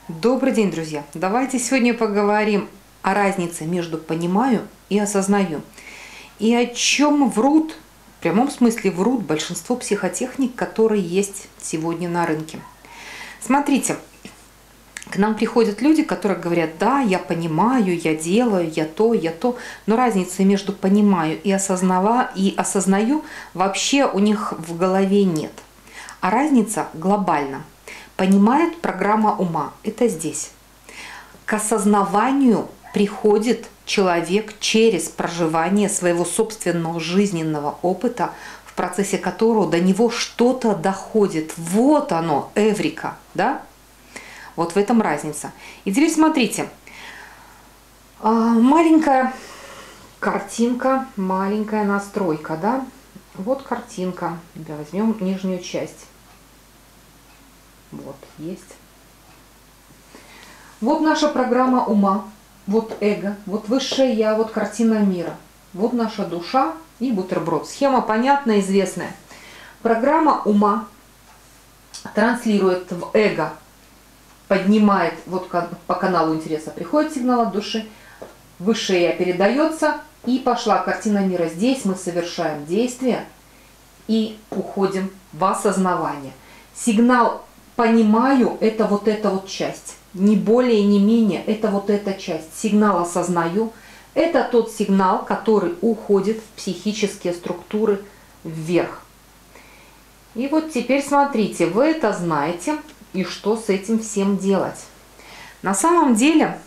Добрый день, друзья! Давайте сегодня поговорим о разнице между понимаю и осознаю. И о чем врут, в прямом смысле врут большинство психотехник, которые есть сегодня на рынке. Смотрите, к нам приходят люди, которые говорят: да, я понимаю, я делаю, я то, но разницы между понимаю и осознаю вообще у них в голове нет. А разница глобальна. Понимает программа ума – это здесь. К осознаванию приходит человек через проживание своего собственного жизненного опыта, в процессе которого до него что-то доходит. Вот оно, эврика, да? Вот в этом разница. И теперь смотрите. Маленькая картинка, маленькая настройка, да? Вот картинка. Возьмем нижнюю часть. Вот, есть. Вот наша программа ума, вот эго, вот высшее я, вот картина мира. Вот наша душа и бутерброд. Схема понятная, известная. Программа ума транслирует в эго, поднимает, вот по каналу интереса приходит сигнал от души, высшее я передается, и пошла картина мира. Здесь мы совершаем действие и уходим в осознавание. Сигнал понимаю, это вот эта вот часть, не более, не менее, это вот эта часть. Сигнал осознаю, это тот сигнал, который уходит в психические структуры вверх. И вот теперь смотрите, вы это знаете, и что с этим всем делать. На самом деле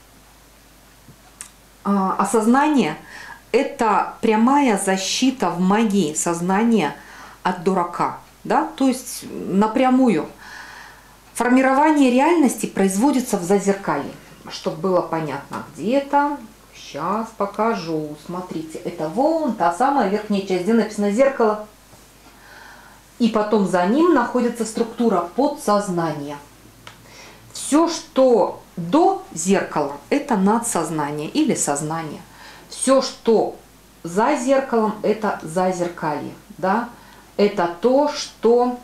осознание – это прямая защита в магии сознания от дурака, да? То есть напрямую. Формирование реальности производится в зазеркалье. Чтобы было понятно, где-то, сейчас покажу. Смотрите, это вон та самая верхняя часть, где написано зеркало. И потом за ним находится структура подсознания. Все, что до зеркала, это надсознание или сознание. Все, что за зеркалом, это зазеркалье. Да? Это то, что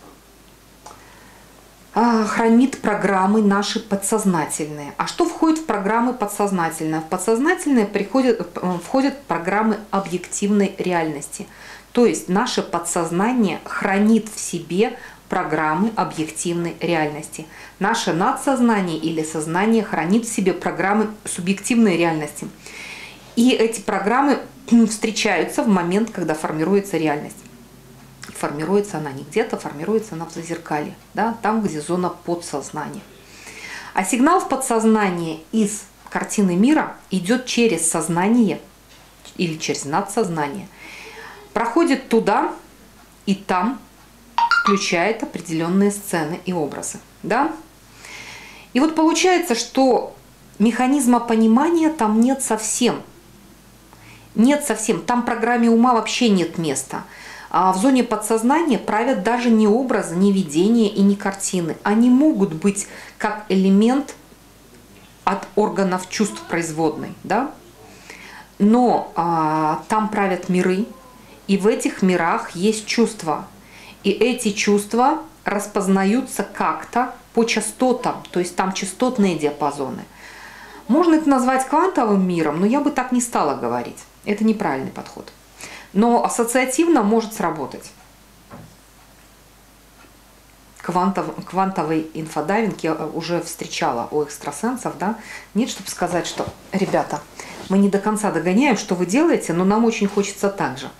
хранит программы наши подсознательные. А что входит в программы подсознательные? В подсознательные входят программы объективной реальности. То есть наше подсознание хранит в себе программы объективной реальности. Наше надсознание или сознание хранит в себе программы субъективной реальности. И эти программы встречаются в момент, когда формируется реальность. Формируется она не где-то, формируется она в зазеркалье, да, там, где зона подсознания. А сигнал в подсознание из картины мира идет через сознание или через надсознание, проходит туда и там включает определенные сцены и образы. Да? И вот получается, что механизма понимания там нет совсем. Нет совсем. Там программе ума вообще нет места. А в зоне подсознания правят даже не образы, не видения и не картины. Они могут быть как элемент от органов чувств производной, да? Но там правят миры, и в этих мирах есть чувства. И эти чувства распознаются как-то по частотам, то есть там частотные диапазоны. Можно это назвать квантовым миром, но я бы так не стала говорить. Это неправильный подход. Но ассоциативно может сработать. Квантовый инфодайвинг я уже встречала у экстрасенсов, да? Нет, чтобы сказать, что, ребята, мы не до конца догоняем, что вы делаете, но нам очень хочется так же.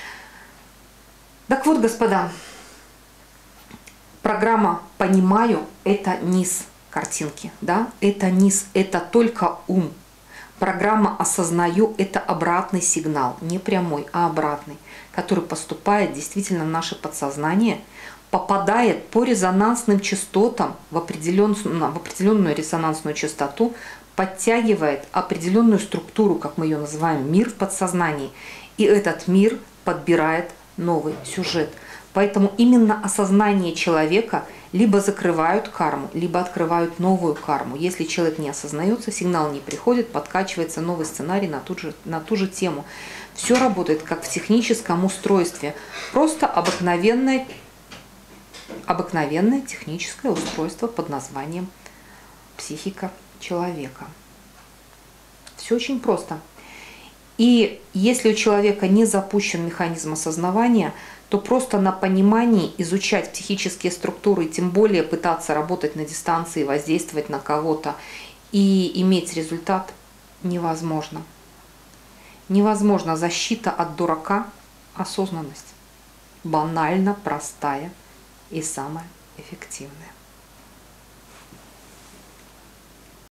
Так вот, господа, программа «Понимаю» – это низ картинки, да? Это низ, это только ум. Программа «Осознаю» – это обратный сигнал, не прямой, а обратный, который поступает действительно в наше подсознание, попадает по резонансным частотам в определенную резонансную частоту, подтягивает определенную структуру, как мы ее называем, мир в подсознании, и этот мир подбирает новый сюжет. Поэтому именно осознание человека либо закрывают карму, либо открывают новую карму. Если человек не осознается, сигнал не приходит, подкачивается новый сценарий на ту же тему. Все работает как в техническом устройстве. Просто обыкновенное техническое устройство под названием психика человека. Все очень просто. И если у человека не запущен механизм осознавания, то просто на понимании изучать психические структуры, тем более пытаться работать на дистанции, воздействовать на кого-то и иметь результат невозможно. Невозможно. Защита от дурака – осознанность. Банально простая и самая эффективная.